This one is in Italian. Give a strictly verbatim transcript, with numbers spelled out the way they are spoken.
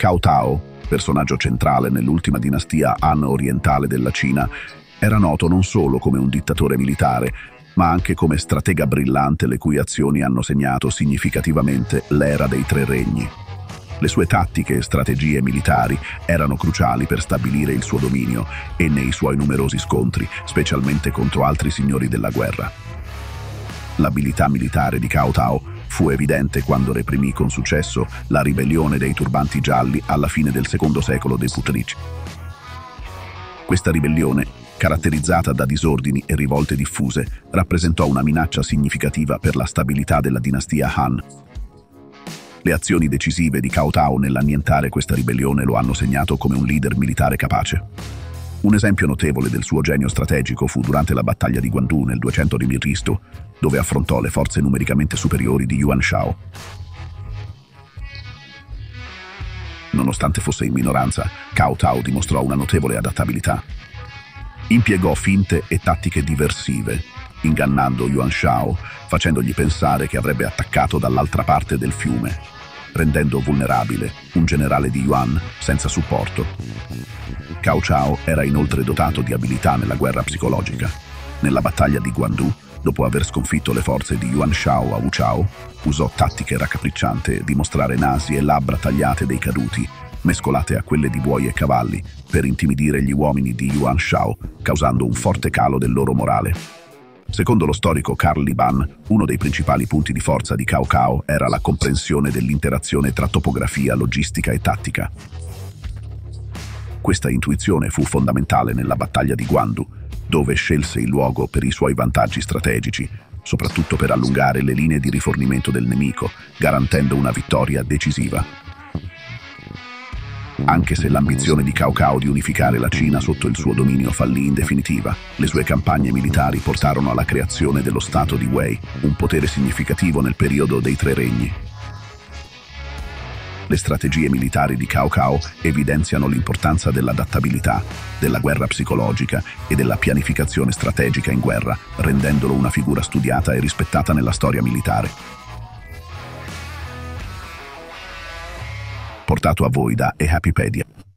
Cao Tao, personaggio centrale nell'ultima dinastia Han orientale della Cina, era noto non solo come un dittatore militare, ma anche come stratega brillante le cui azioni hanno segnato significativamente l'era dei tre regni. Le sue tattiche e strategie militari erano cruciali per stabilire il suo dominio e nei suoi numerosi scontri, specialmente contro altri signori della guerra. L'abilità militare di Cao Tao fu evidente quando reprimì con successo la ribellione dei turbanti gialli alla fine del secondo secolo dei Putrici. Questa ribellione, caratterizzata da disordini e rivolte diffuse, rappresentò una minaccia significativa per la stabilità della dinastia Han. Le azioni decisive di Cao Tao nell'annientare questa ribellione lo hanno segnato come un leader militare capace. Un esempio notevole del suo genio strategico fu durante la battaglia di Guandu nel duecento prima Cristo, dove affrontò le forze numericamente superiori di Yuan Shao. Nonostante fosse in minoranza, Cao Tao dimostrò una notevole adattabilità. Impiegò finte e tattiche diversive, ingannando Yuan Shao, facendogli pensare che avrebbe attaccato dall'altra parte del fiume, rendendo vulnerabile un generale di Yuan senza supporto. Cao Cao era inoltre dotato di abilità nella guerra psicologica. Nella battaglia di Guandu, dopo aver sconfitto le forze di Yuan Shao a Wuchao, usò tattiche raccapriccianti di mostrare nasi e labbra tagliate dei caduti, mescolate a quelle di buoi e cavalli, per intimidire gli uomini di Yuan Shao, causando un forte calo del loro morale. Secondo lo storico Carl Liban, uno dei principali punti di forza di Cao Cao era la comprensione dell'interazione tra topografia, logistica e tattica. Questa intuizione fu fondamentale nella battaglia di Guandu, dove scelse il luogo per i suoi vantaggi strategici, soprattutto per allungare le linee di rifornimento del nemico, garantendo una vittoria decisiva. Anche se l'ambizione di Cao Cao di unificare la Cina sotto il suo dominio fallì in definitiva, le sue campagne militari portarono alla creazione dello Stato di Wei, un potere significativo nel periodo dei Tre Regni. Le strategie militari di Cao Cao evidenziano l'importanza dell'adattabilità, della guerra psicologica e della pianificazione strategica in guerra, rendendolo una figura studiata e rispettata nella storia militare. Portato a voi da eHappypedia.